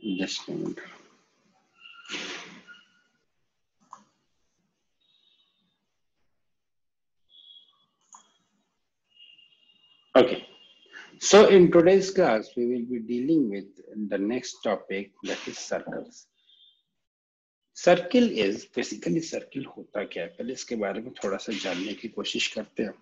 Just a minute. Okay. So in today's class, we will be dealing with the next topic, that is circles. Circle is basically, circle होता क्या है, पहले इसके बारे में थोड़ा सा जानने की कोशिश करते हैं।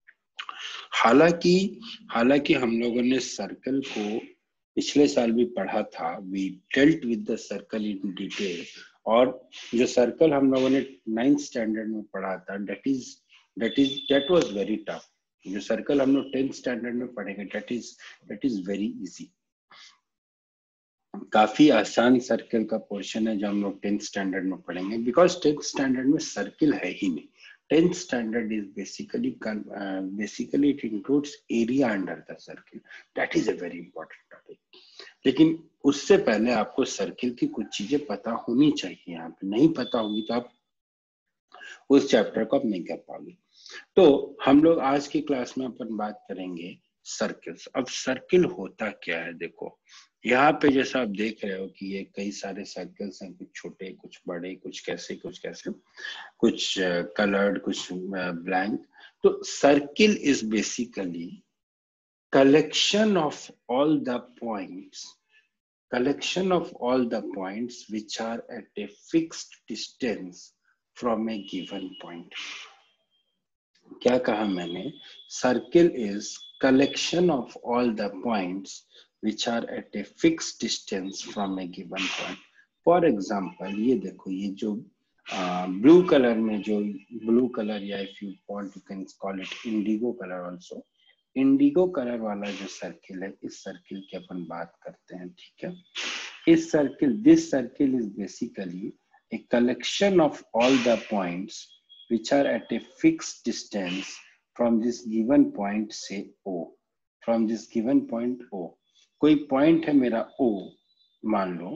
हालांकि हम लोगों ने सर्कल को पिछले साल भी पढ़ा था, we dealt with the circle in detail, और जो सर्कल हम लोगों ने 9th स्टैंडर्ड में पढ़ा था, दैट वाज वेरी टफ। जो सर्कल हम लोग 10th स्टैंडर्ड में पढ़ेंगे, दैट इज वेरी इजी। काफी आसान सर्कल का पोर्शन है जो हम लोग 10th स्टैंडर्ड में पढ़ेंगे, बिकॉज 10th स्टैंडर्ड में सर्किल है ही नहीं। 10th standard is basically it includes area under the circle, that is a very important topic. लेकिन उससे पहले आपको सर्किल की कुछ चीजें पता होनी चाहिए। यहाँ पे नहीं पता होगी तो आप उस चैप्टर को आप नहीं कर पाओगे। तो हम लोग आज की क्लास में अपन बात करेंगे सर्किल्स। अब सर्किल होता क्या है, देखो यहाँ पे जैसा आप देख रहे हो कि ये कई सारे सर्कल्स हैं, कुछ छोटे, कुछ बड़े, कुछ कैसे, कुछ कलर्ड, कुछ ब्लैंक। तो circle is basically collection of all the points which are at a fixed distance from a given point. क्या कहा मैंने? Circle is collection of all the points which are at a fixed distance from a given point. For example, ये देखो, ये जो blue colour में, जो blue colour, या if you want you can call it indigo color also, indigo colour वाला जो circle है, इस सर्किल की अपन बात करते हैं, ठीक है। This circle is basically a collection of all the points which are at a fixed distance from this given point, say O. From this given point O, कोई पॉइंट है मेरा O, मान लो,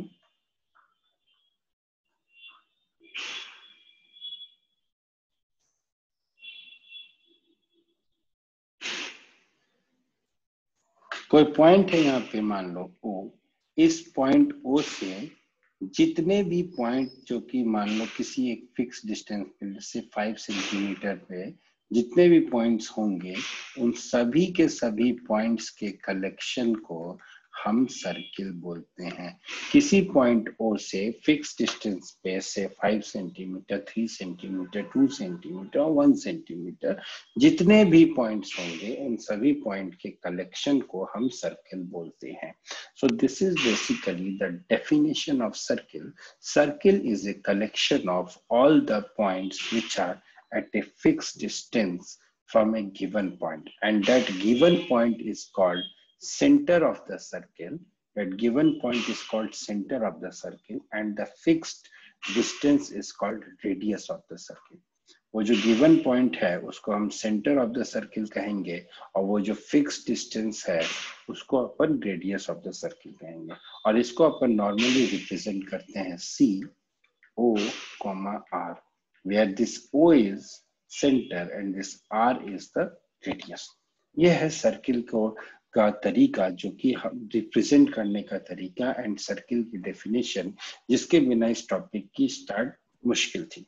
कोई पॉइंट है यहाँ पे, मान लो O। इस पॉइंट O से जितने भी पॉइंट, जो कि मान लो किसी एक फिक्स डिस्टेंस पे से 5 सेंटीमीटर पे जितने भी पॉइंट्स होंगे, उन सभी के सभी पॉइंट्स के कलेक्शन को हम सर्किल बोलते हैं। किसी पॉइंट O से फिक्स डिस्टेंस पे से 5 सेंटीमीटर, 3 सेंटीमीटर, 2 सेंटीमीटर और 1 सेंटीमीटर जितने भी पॉइंट्स होंगे, उन सभी पॉइंट के कलेक्शन को हम सर्किल बोलते हैं। So this is basically the definition of circle. Circle is a collection of all the points which are at a fixed distance from a given point, and that given point is called center of the circle. That given point is called center of the circle, and the fixed distance is called radius of the circle. वो जो given point है उसको हम centre of the circle कहेंगे, और वो जो fix distance है उसको अपन रेडियस ऑफ द सर्किल कहेंगे। और इसको अपन नॉर्मली रिप्रेजेंट करते हैं C O, R, where this O is center and this R is the radius. ये है सर्किल को का तरीका, जो कि हम रिप्रेजेंट करने का तरीका, एंड सर्किल की डेफिनेशन, जिसके बिना इस टॉपिक की स्टार्ट मुश्किल थी।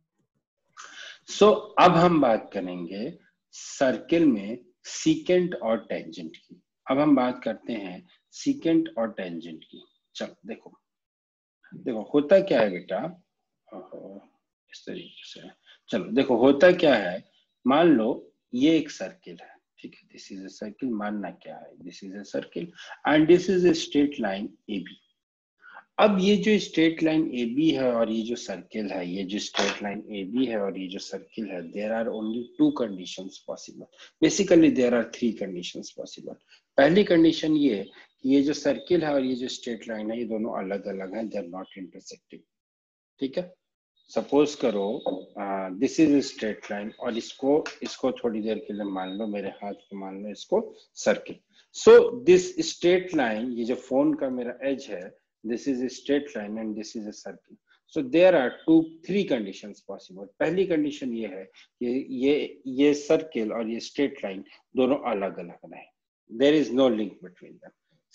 अब हम बात करेंगे सर्किल में सीकेंट और टेंजेंट की। अब हम बात करते हैं सीकेंट और टेंजेंट की। चलो देखो होता क्या है बेटा, इस तरीके से, चलो देखो होता क्या है। मान लो ये एक सर्किल है, ठीक है, दिस इज अ सर्किल। मानना क्या है, this is a circle and this is a straight line AB। अब ये जो स्ट्रेट लाइन AB है और ये जो सर्किल है, ये जो स्ट्रेट लाइन AB है और ये जो सर्किल है, there are only 2 conditions possible. Basically there are 3 conditions possible. पहली कंडीशन ये कि ये जो सर्किल है और ये जो स्ट्रेट लाइन है, ये दोनों अलग अलग हैं, दे आर नॉट इंटरसेक्टिंग, ठीक है। सपोज करो दिस इज स्ट्रेट लाइन, और इसको थोड़ी देर के लिए मान लो, मेरे हाथ को मान लो इसको circle. So this straight line, ये जो फोन का मेरा एज है, this is a straight line and this is a circle. So there are 3 conditions possible. पहली कंडीशन ये है कि ये सर्किल और ये स्ट्रेट लाइन दोनों अलग अलग रहे, there is no link between them.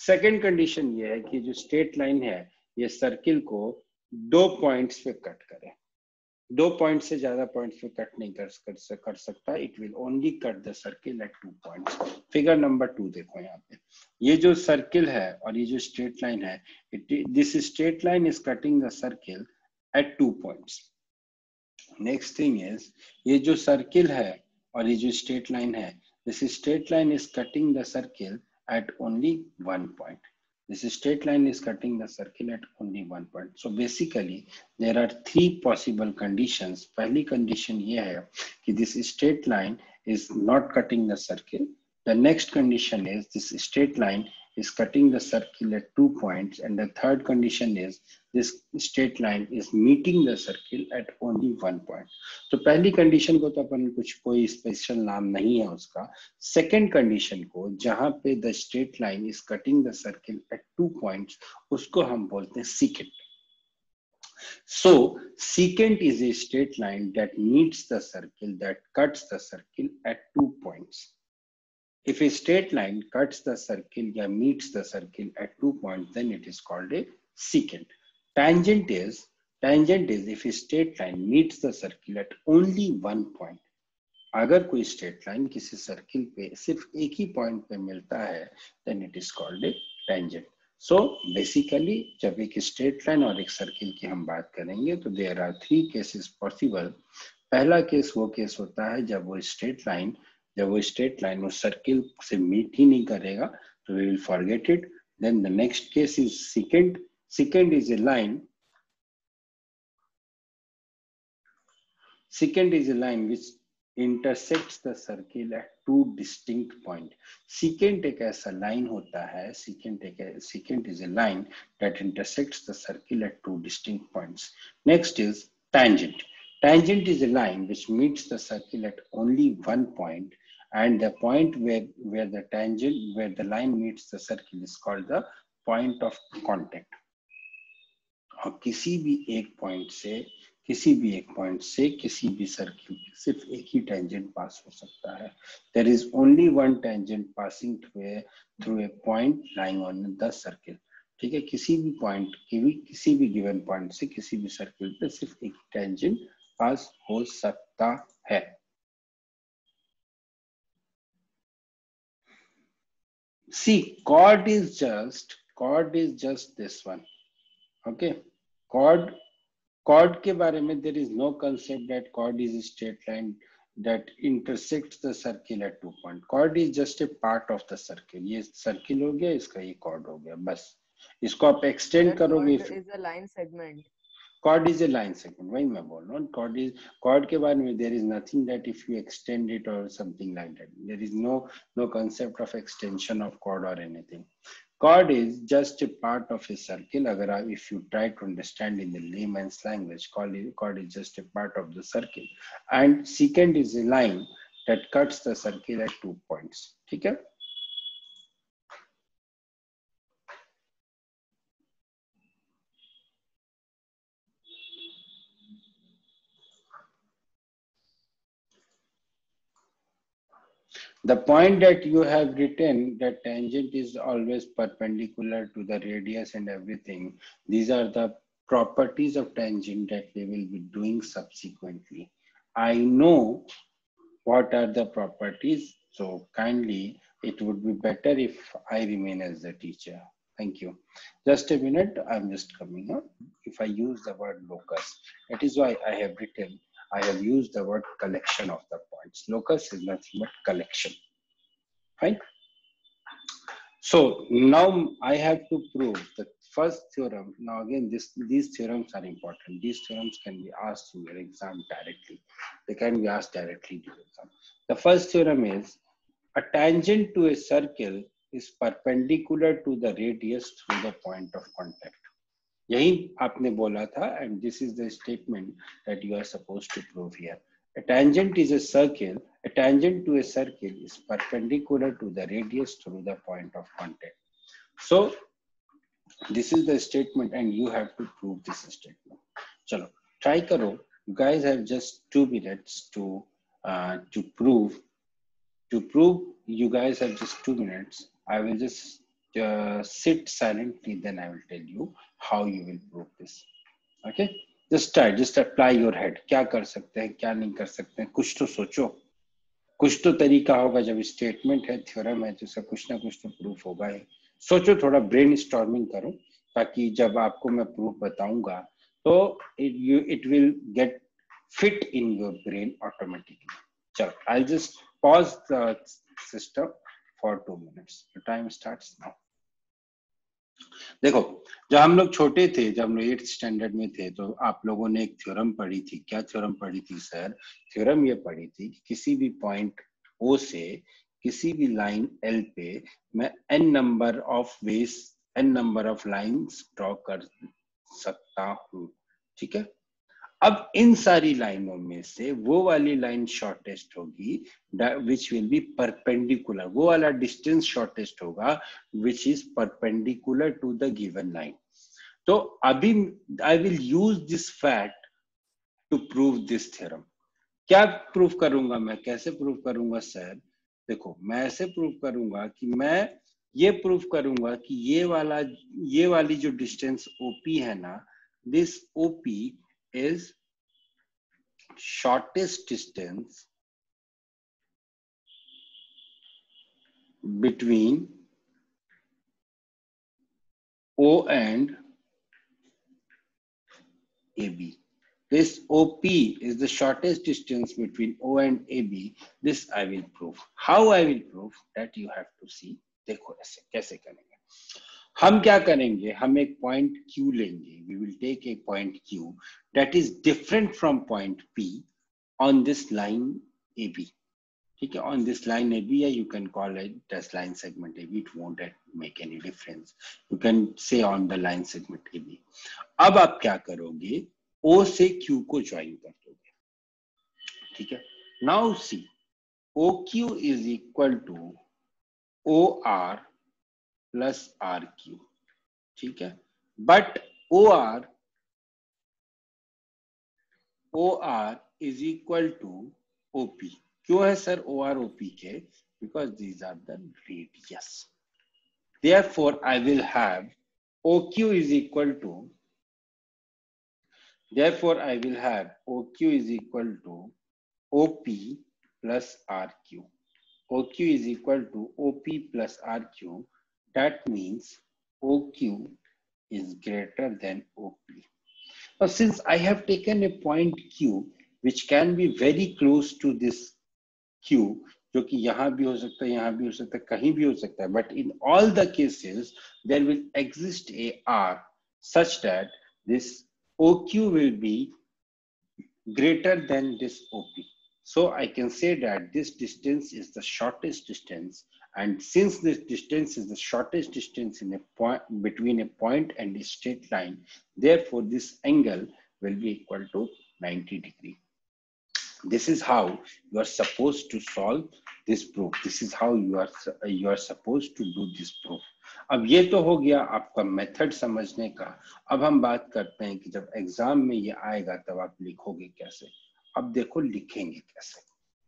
Second condition ये है कि जो स्ट्रेट लाइन है ये सर्किल को 2 पॉइंट्स पे कट करे। 2 पॉइंट से ज्यादा पॉइंट्स पे कट नहीं कर सकता। It will only cut the circle at 2 points. Figure number 2 देखो यहाँ पे, ये जो सर्किल है और ये जो स्ट्रेट लाइन है, this straight line is cutting the circle at 2 points. Next thing is, ये जो सर्किल है और ये जो स्ट्रेट लाइन है, this straight line is cutting the circle at only 1 point. This straight line is cutting the circle at only 1 point. So basically there are 3 possible conditions. पहली condition ये है कि this straight line is not cutting the circle. The next condition is this straight line is cutting the circle at 2 points, and the third condition is this straight line is meeting the circle at only 1 point. तो पहली condition को तो अपन कुछ कोई special नाम नहीं है उसका। सेकेंड कंडीशन को, जहां पे the straight line is cutting the circle at 2 points, उसको हम बोलते हैं secant. So secant is a straight line that meets the circle, that cuts the circle at 2 points. If a straight line cuts the circle or meets the circle at 2 points, then it is called a secant. Tangent is if a straight line meets the circle at only 1 point. अगर कोई straight line किसी circle पे सिर्फ एक ही point पे मिलता है, then it is called a tangent. So basically जब एक स्ट्रेट लाइन और एक सर्किल की हम बात करेंगे तो there are 3 cases possible. पहला केस वो केस होता है जब वो स्ट्रेट लाइन उस सर्किल से मीट ही नहीं करेगा, तो we will forget it. Then the next case is secant. Secant is a line which intersects the circle at 2 distinct points. Secant एक ऐसा लाइन होता है, secant is a line that intersects the circle at 2 distinct points. Next is tangent. Tangent is a line which meets the circle at only 1 point, and the point where the line meets the circle is called the point of contact. और किसी भी एक point से किसी भी circle सिर्फ एक ही tangent पास हो सकता है. There is only one tangent passing through a point lying on the circle. ठीक है, किसी भी गिवन पॉइंट से किसी भी सर्किल पे सिर्फ एक टेंजेंट पास हो सकता है. See, chord is just this one. Okay, chord के बारे में there is no concept that chord is a straight line that intersects the circle at 2 points. Chord is just a part of the circle. ये circle हो गया, इसका ये chord हो गया, बस. इसको आप extend करोगे. Chord is a line segment. Chord is a line segment. वही मैं बोल रहा हूँ. Chord के बारे में there is nothing that if you extend it or something like that. There is no concept of extension of chord or anything. Chord is just a part of a circle. If you try to understand in the layman's language, chord is just a part of the circle. And secant is a line that cuts the circle at 2 points. ठीक है? The point that you have written, that tangent is always perpendicular to the radius and everything. These are the properties of tangent that we will be doing subsequently. I know what are the properties, so kindly, it would be better if I remain as the teacher. Thank you. Just a minute, I'm just coming up. If I use the word locus, that is why I have used the word collection of the points. Locus is nothing but collection. Fine. So now I have to prove the first theorem. Now again, these theorems are important. These theorems can be asked in your exam directly. They can be asked directly in your exam. The first theorem is a tangent to a circle is perpendicular to the radius through the point of contact. यही आपने बोला था, and this is the statement that you are supposed to prove here. A tangent is a circle. A tangent to a circle is perpendicular to the radius through the point of contact. So this is the statement, and you have to prove this statement. चलो try करो. You guys have just 2 minutes to prove. To prove, you guys have just 2 minutes. I will just sit silently, then I will tell you how you will prove this. Okay, just try, just apply your head. क्या कर सकते हैं, क्या नहीं कर सकते हैं, कुछ तो सोचो, कुछ तो तरीका होगा. जब स्टेटमेंट है, थ्योरम है, तो इसका कुछ ना कुछ तो प्रूफ होगा ही. सोचो, थोड़ा ब्रेन स्टॉर्मिंग करो, ताकि जब आपको मैं प्रूफ बताऊंगा तो it will get fit in your brain automatically. चलो, I'll just pause the system for 2 minutes. The time starts now. देखो, जब हम लोग छोटे थे, जब हम लोग 8th स्टैंडर्ड में थे, तो आप लोगों ने एक थ्योरम पढ़ी थी. क्या थ्योरम पढ़ी थी सर? थ्योरम ये पढ़ी थी कि किसी भी पॉइंट O से किसी भी लाइन L पे मैं n number of ways, n number of lines draw कर सकता हूं. ठीक है, अब इन सारी लाइनों में से वो वाली लाइन शॉर्टेस्ट होगी विच विल बी परपेंडिकुलर. वो वाला डिस्टेंस शॉर्टेस्ट होगा which is perpendicular to the given line. तो अभी I will use this fact to prove this theorem. क्या प्रूव करूंगा मैं, कैसे प्रूव करूंगा सर? देखो, मैं ऐसे प्रूव करूंगा कि मैं ये प्रूव करूंगा कि ये वाली जो डिस्टेंस OP है ना, दिस OP is shortest distance between O and AB. This OP is the shortest distance between O and AB. This I will prove. How I will prove that you have to see. देखो ऐसे कैसे करेंगे. हम क्या करेंगे, हम एक point Q लेंगे. We will take a point Q that is different from point P on this line AB. ठीक है, on this line AB, या you can call it as line segment AB. It won't make any difference. You can say on the line segment AB. अब आप क्या करोगे, O से Q को join कर दोगे. ठीक है, now see, OQ is equal to OR plus RQ. ठीक है, but OR is equal to OP. क्यों है सर OR OP के? Because these are the radius. Therefore, I will have OQ is equal to, therefore I will have OQ is equal to OP plus RQ. OQ is equal to OP plus RQ. That means OQ is greater than OP. Now, since I have taken a point Q which can be very close to this Q, जो कि यहाँ भी हो सकता है, यहाँ भी हो सकता है, कहीं भी हो सकता है, but in all the cases there will exist a R such that this OQ will be greater than this OP. So I can say that this distance is the shortest distance, and since this distance is the shortest distance in a point between a point and a straight line, therefore this angle will be equal to 90 degree. This is how you are supposed to solve this proof. This is how you are supposed to do this proof. अब ये तो हो गया आपका method समझने का. अब हम बात करते हैं कि जब एग्जाम में ये आएगा तब आप लिखोगे कैसे. अब देखो लिखेंगे कैसे.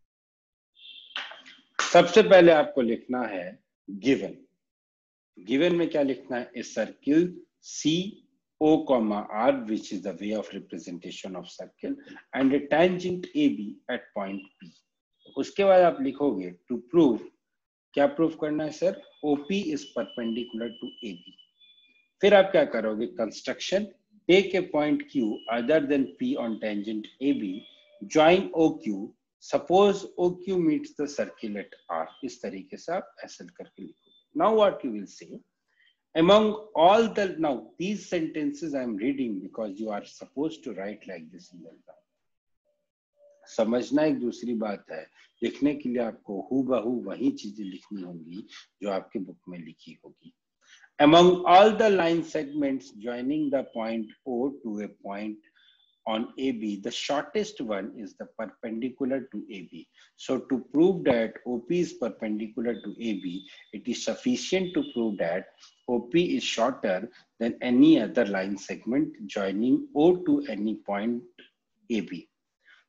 सबसे पहले आपको लिखना है गिवन. गिवन में क्या लिखना है? A circle CO, R, which is the way of representation of circle, and a tangent AB at point P. उसके बाद आप लिखोगे to prove. क्या प्रूफ करना है sir? OP is perpendicular to AB. फिर आप क्या करोगे? Construction. Take a point Q other than P on tangent AB. Join OQ. Suppose OQ meets the circle at R. इस तरीके से आप ऐसे करके लिखोगे. Now what you will say? Among all the, now these sentences I am reading because you are supposed to write like this in the exam. समझना एक दूसरी बात है. लिखने के लिए आपको हूबहू वही चीजें लिखनी होंगी जो आपके बुक में लिखी होगी. Among all the line segments joining the point O to a point on AB, the shortest one is the perpendicular to AB. So to prove that OP is perpendicular to AB, it is sufficient to prove that OP is shorter than any other line segment joining O to any point AB.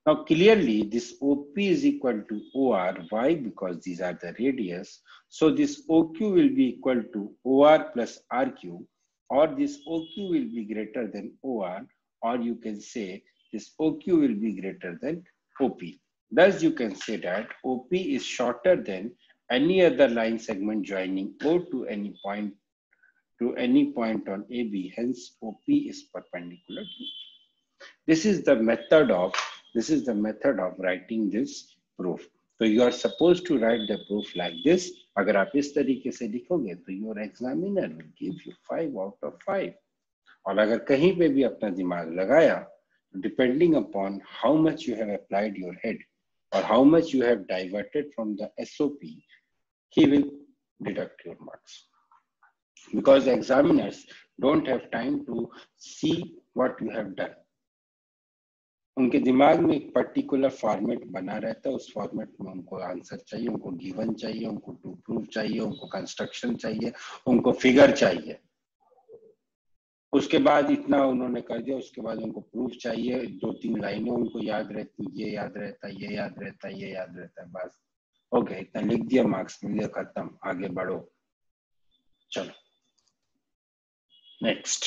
Now clearly this OP is equal to OR. Why? Because these are the radius. So this OQ will be equal to OR plus RQ, or this OQ will be greater than OR, or you can say this OQ will be greater than OP. Thus you can say that OP is shorter than any other line segment joining O to any point on AB. Hence OP is perpendicular to. This is the method of writing this proof. So you are supposed to write the proof like this. अगर आप इस तरीके से लिखोगे तो your examiner will give you 5 out of 5. और अगर कहीं पे भी अपना दिमाग लगाया, depending upon how much you have applied your head or how much you have diverted from the SOP, he will deduct your marks. Because examiners don't have time to see what you have done. उनके दिमाग में एक particular format बना रहता है, उस format में उनको आंसर चाहिए, उनको गिवन चाहिए, उनको टू प्रूफ चाहिए, उनको कंस्ट्रक्शन चाहिए, उनको फिगर चाहिए. उसके बाद इतना उन्होंने कर दिया, उसके बाद उनको प्रूफ चाहिए, 2-3 लाइनें उनको याद रहती, ये याद रहता है, ये याद रहता है, ये याद रहता है, बस हो गया, इतना लिख दिया, मार्क्स मिल गया, खत्म, आगे बढ़ो. चलो नेक्स्ट.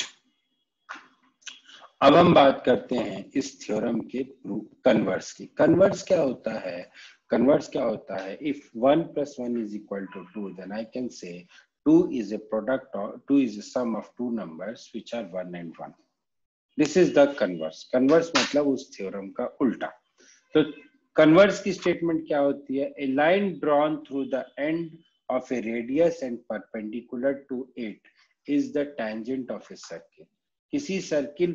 अब हम बात करते हैं इस थ्योरम के कन्वर्स की. कन्वर्स क्या होता है? कन्वर्स क्या होता है? If 1 + 1 is equal to 2, then I can say 2 is a product or 2 is a sum of two numbers which are 1 and 1. This is the converse. Converse मतलब उस थ्योरम का उल्टा. तो कन्वर्स की स्टेटमेंट क्या होती है? A line drawn through the end of a radius and perpendicular to it is the tangent of a circle. किसी सर्किल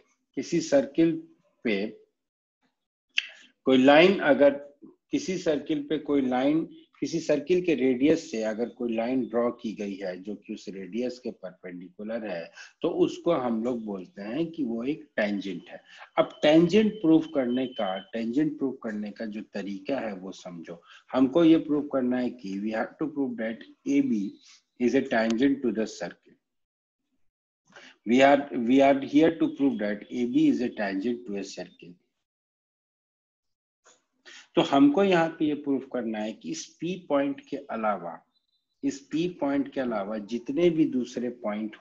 पे कोई लाइन, अगर किसी सर्किल के रेडियस से अगर कोई लाइन ड्रॉ की गई है जो कि उस रेडियस के परपेंडिकुलर है, तो उसको हम लोग बोलते हैं कि वो एक टेंजेंट है. अब टेंजेंट प्रूफ करने का जो तरीका है वो समझो. हमको ये प्रूफ करना है कि we have to prove that AB is a tangent to the circle. We are here to prove that AB is a tangent to a circle. तो हमको यहाँ पे ये प्रूफ करना है कि इस P पॉइंट के अलावा जितने भी दूसरे पॉइंट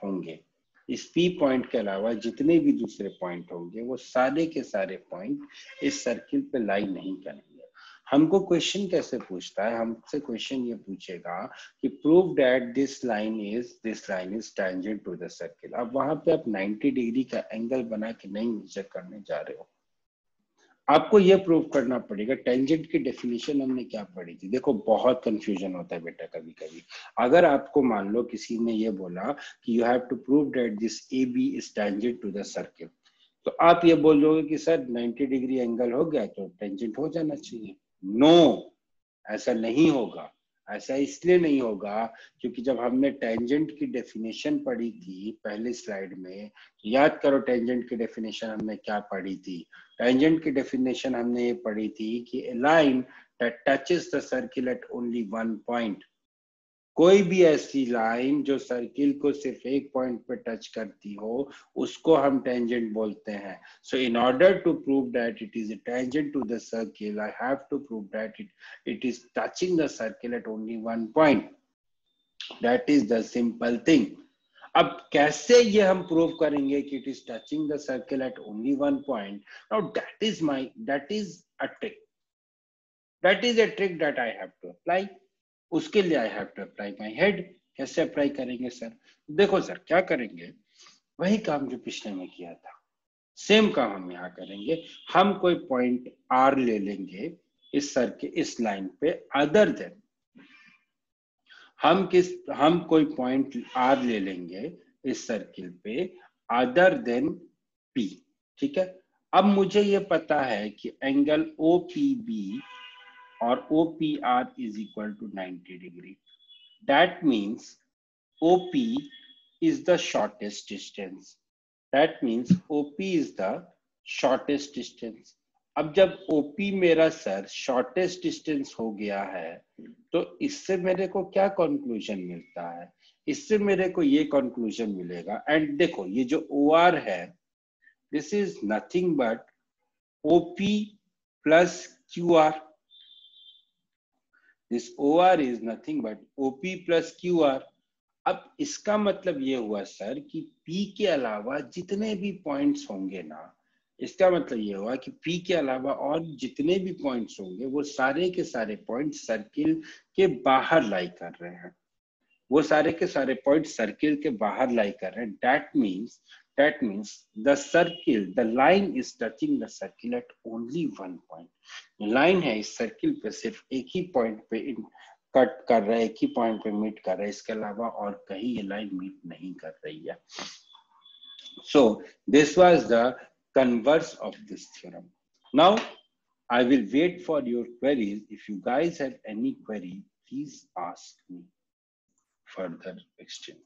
होंगे, वो सारे के सारे पॉइंट इस सर्किल पे लाई नहीं करेंगे. हमको क्वेश्चन कैसे पूछता है? हमसे क्वेश्चन ये पूछेगा कि prove that this line is tangent to the circle. अब वहां पे आप 90 डिग्री का एंगल बना के नहीं मेजर करने जा रहे हो, आपको ये प्रूव करना पड़ेगा. टेंजेंट की डेफिनेशन हमने क्या पढ़ी थी? देखो बहुत कंफ्यूजन होता है बेटा कभी कभी. अगर आपको मान लो किसी ने ये बोला कि you have to prove that this AB is tangent to the circle, तो आप ये बोलोगे कि सर 90 डिग्री एंगल हो गया तो टेंजेंट हो जाना चाहिए. नो, ऐसा नहीं होगा. ऐसा इसलिए नहीं होगा क्योंकि जब हमने टेंजेंट की डेफिनेशन पढ़ी थी पहले स्लाइड में, तो याद करो टेंजेंट की डेफिनेशन हमने क्या पढ़ी थी? टेंजेंट की डेफिनेशन हमने ये पढ़ी थी कि a line that touches the circle at only one point. कोई भी ऐसी लाइन जो सर्किल को सिर्फ एक पॉइंट पे टच करती हो उसको हम टेंजेंट बोलते हैं. So in order to prove that it is a tangent to the circle, I have to prove that it is touching the circle at only one point. That is the simple thing. अब कैसे ये हम prove करेंगे कि it is touching the circle at only one point? Now that is a trick. That is a trick that I have to apply. उसके लिए I have to apply my head. कैसे apply करेंगे sir? देखो sir क्या करेंगे, वही काम जो पिछले में किया था, सेम काम हम यहाँ करेंगे. हम कोई पॉइंट R ले लेंगे इस लाइन पे, अदर देन हम कोई पॉइंट R ले लेंगे इस सर्किल पे अदर देन P. ठीक है. अब मुझे ये पता है कि angle OPB or OPR is equal to 90 degree. That means OP is the shortest distance. अब जब OP मेरा सर शॉर्टेस्ट डिस्टेंस हो गया है, तो इससे मेरे को क्या कंक्लूजन मिलता है? इससे मेरे को ये कंक्लूजन मिलेगा. एंड देखो ये जो OR है, this is nothing but OP plus QR. This OR is nothing but OP plus QR. अब इसका मतलब ये हुआ सर कि P के अलावा जितने भी पॉइंट्स होंगे ना, इसका मतलब ये हुआ कि P के अलावा और जितने भी पॉइंट्स होंगे वो सारे के सारे पॉइंट्स सर्किल के बाहर लाई कर रहे हैं, वो सारे के सारे पॉइंट सर्किल के बाहर लाई कर रहे हैं. That means the circle, the line is touching the circle at only one point. Line है इस सर्किल पे सिर्फ एक ही पॉइंट पे कट कर रहा है, एक ही पॉइंट पे मीट कर रहा है, इसके अलावा और कहीं ये लाइन मीट नहीं कर रही है. So this was the converse of this theorem. Now I will wait for your queries. If you guys have any query, please ask me further extent.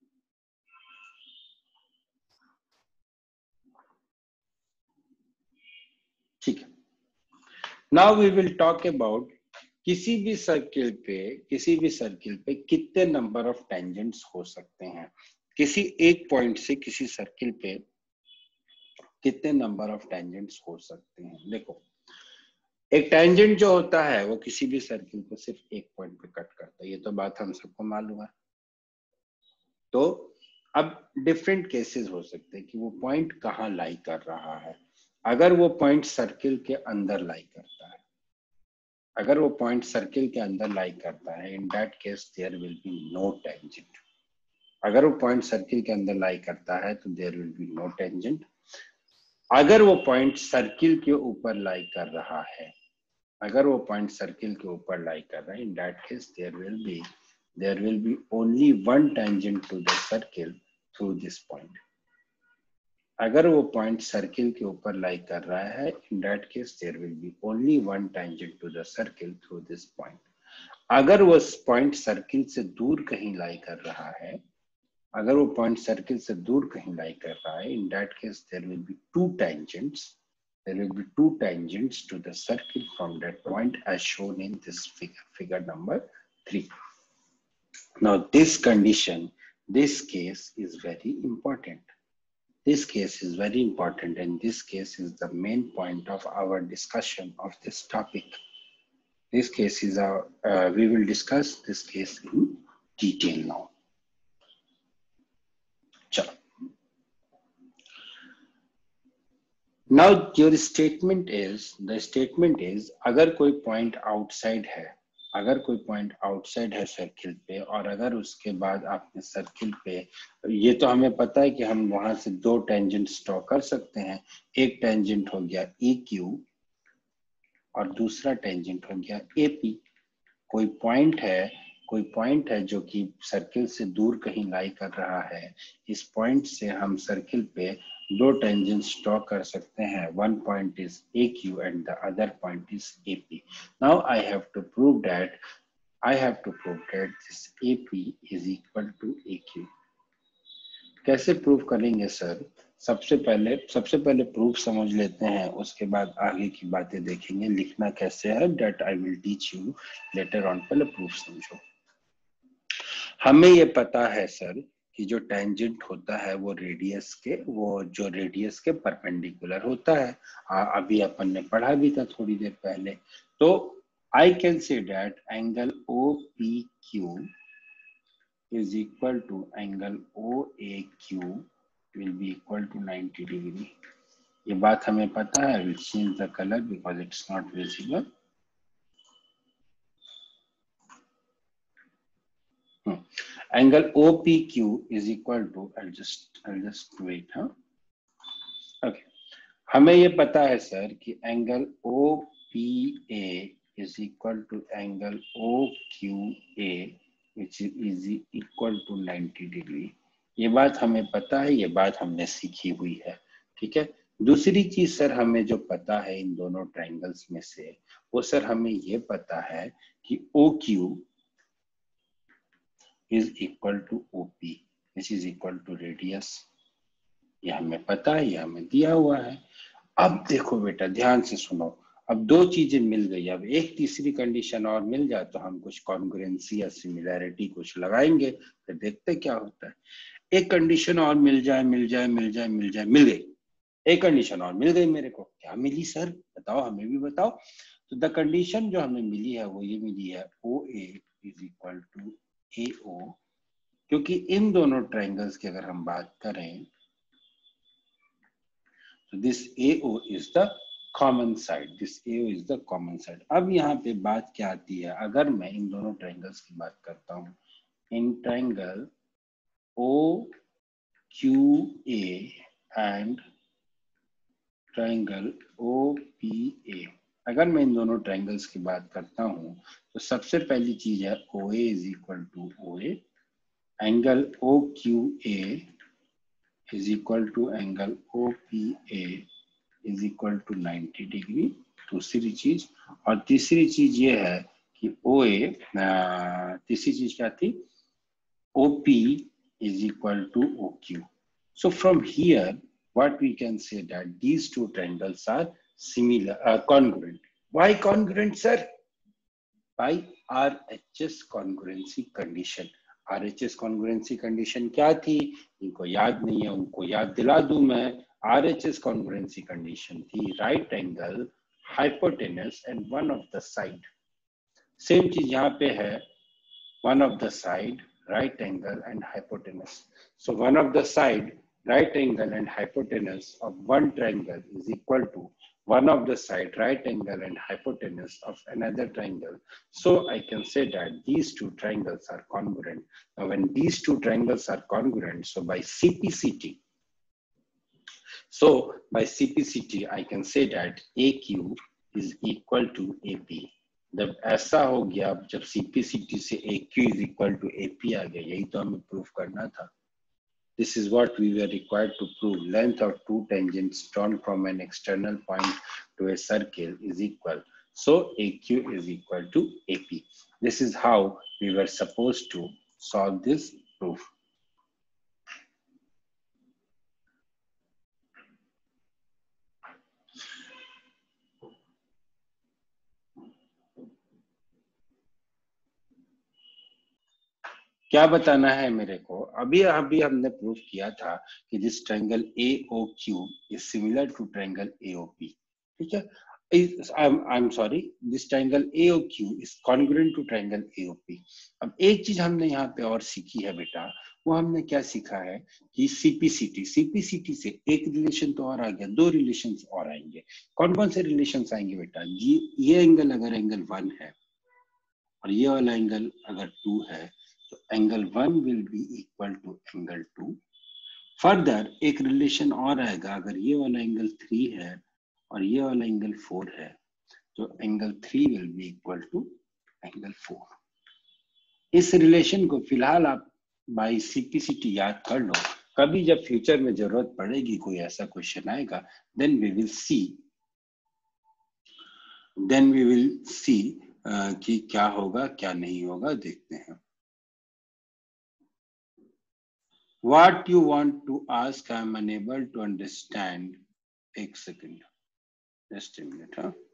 ठीक है. Now we will talk about किसी भी circle पे कितने number of tangents हो सकते हैं. किसी एक पॉइंट से किसी सर्किल पे कितने नंबर ऑफ टेंजेंट्स हो सकते हैं. देखो, एक टेंजेंट जो होता है वो किसी भी सर्किल को सिर्फ एक पॉइंट पे कट करता है, ये तो बात हम सबको मालूम है. तो अब डिफरेंट केसेस हो सकते हैं कि वो पॉइंट कहाँ लाई कर रहा है. अगर वो पॉइंट सर्किल के अंदर लाई करता है, अगर वो पॉइंट सर्किल के अंदर लाई करता है, in that case there will be no tangent. अगर वो पॉइंट सर्किल के अंदर लाई करता है तो there will be no tangent. अगर वो पॉइंट सर्किल के ऊपर लाई कर रहा है, अगर वो पॉइंट सर्किल के ऊपर लाई कर रहा है, in that case there will be only one tangent to the circle through this point. अगर वो पॉइंट सर्किल के ऊपर लाई कर रहा है, in that case there will be only one tangent to the circle through this point. अगर वो point circle से दूर कहीं लाई कर रहा है, अगर वो पॉइंट सर्किल से दूर कहीं लाई कर रहा है, in that case there will be two tangents. There will be two tangents to the circle from that point as shown in this figure number 3. Now this condition, this case is very important. This case is very important, and this case is the main point of our discussion of this topic. This case is we will discuss this case in detail now. Chalo. Now your statement is, the statement is, अगर कोई point outside है, अगर कोई point outside है circle पे, और अगर उसके बाद आपने सर्किल पे, ये तो हमें पता है कि हम वहां से दो टेंजेंट्स ड्रॉ कर सकते हैं. एक टेंजेंट हो गया EQ और दूसरा टेंजेंट हो गया AP. कोई पॉइंट है जो कि सर्किल से दूर कहीं लाई कर रहा है. इस पॉइंट से हम सर्किल पे दो टेंजेंट्स ड्रॉ कर सकते हैं. One point is AQ and the other point is AP. Now I have to prove that this AP is equal to AQ. कैसे प्रूव करेंगे सर? सबसे पहले प्रूफ समझ लेते हैं, उसके बाद आगे की बातें देखेंगे. लिखना कैसे है that I will teach you later on. पहले प्रूफ समझो. हमें ये पता है सर कि जो टेंजेंट होता है वो रेडियस के परपेंडिकुलर होता है. अभी अपन ने पढ़ा भी था थोड़ी देर पहले. तो I can say that angle OPQ is equal to angle OAQ will be equal to 90 degree. ये बात हमें पता है. I will change the color because it's not visible. Angle OPQ is equal to, I'll just wait, huh? Okay. हमें ये पता है sir कि angle OPA is equal to angle OQA which is equal to 90 degree. ये बात हमें पता है, ये बात हमने सीखी हुई है. ठीक है. दूसरी चीज सर हमें जो पता है इन दोनों ट्रायंगल्स में से, वो सर हमें ये पता है कि OQ is equal to OP which is equal to radius. ये हमें पता है, ये हमें दिया हुआ है. अब देखो बेटा, ध्यान से सुनो. अब दो चीजें मिल गई. अब एक तीसरी कंडीशन और मिल जाए तो हम कुछ कॉन्ग्रुएंसी या सिमिलैरिटी कुछ लगाएंगे, फिर देखते क्या होता है. एक कंडीशन और मिल गई. एक कंडीशन और मिल गई मेरे को। क्या मिली सर, बताओ, हमें भी बताओ। तो द कंडीशन जो हमें मिली है वो ये मिली है, OA is equal to AO, क्योंकि इन दोनों ट्रायंगल्स की अगर हम बात करें तो this AO is the common side, this AO is the common side. अब यहाँ पे बात क्या आती है, अगर मैं इन दोनों ट्रायंगल्स की बात करता हूँ, in triangle OQA and triangle OPA, अगर मैं इन दोनों ट्रायंगल्स की बात करता हूं तो सबसे पहली चीज है OA is equal to OA, angle OQA is equal to angle OPA is equal to 90 degree, दूसरी चीज। और तीसरी चीज ये है कि OA, तीसरी चीज क्या थी, OP is equal to OQ. So from here, what we can say that these two triangles are similar, congruent. Why congruent, sir? By RHS congruency condition. RHS congruency condition क्या थी, इनको याद नहीं है, उनको याद दिला दूं मैं। RHS congruency condition थी right angle, hypotenuse and one of the side. Same चीज यहाँ पे है, one of the side, right angle and hypotenuse. So one of the side, right angle and hypotenuse of one triangle is equal to one of the side, right angle and hypotenuse of another triangle. So I can say that these two triangles are congruent. Now when these two triangles are congruent, so by CPCT, I can say that AQ is equal to AP. जब ऐसा हो गया, जब CPCT से AQ is equal to AP आ गया, यही तो हमें प्रूव करना था। This is what we were required to prove. Length of two tangents drawn from an external point to a circle is equal. So AQ is equal to AP. This is how we were supposed to solve this proof. क्या बताना है मेरे को, अभी अभी हमने prove किया था कि this triangle AOQ is similar to triangle AOP, ठीक है। I'm sorry, this triangle AOQ is congruent to triangle AOP. अब एक चीज हमने यहाँ पे और सीखी है बेटा, वो हमने क्या सीखा है कि CPCT से एक रिलेशन तो और आ गया, दो रिलेशन और आएंगे। कौन कौन से रिलेशन आएंगे बेटा, ये एंगल अगर एंगल 1 है और ये वाला एंगल अगर 2 है, तो angle 1 will be equal to angle 2। Further एक रिलेशन और आएगा, अगर ये वाला एंगल 3 है और ये वाला एंगल 4 है, तो angle 3 will be equal to angle 4। इस रिलेशन को फिलहाल आप बाय CPCT याद कर लो, कभी जब फ्यूचर में जरूरत पड़ेगी, कोई ऐसा क्वेश्चन आएगा, देन वी विल सी कि क्या होगा क्या नहीं होगा, देखते हैं। What you want to ask, I am unable to understand. एक second, just a minute, huh?